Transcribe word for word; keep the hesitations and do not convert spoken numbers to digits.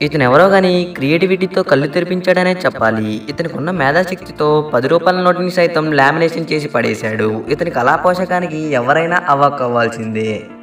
ఇతను ఎవరో గాని క్రియేటివిటీతో కళ్ళు తెరిపించాడనే చెప్పాలి. ఇతనికి ఉన్న మేధాశక్తితో పది రూపాయల నోటుని సైతం లామినేషన్ చేసి పడేశాడు. ఇతని కళా పోషకానికి ఎవరైనా అవాక్కవ్వాల్సిందే.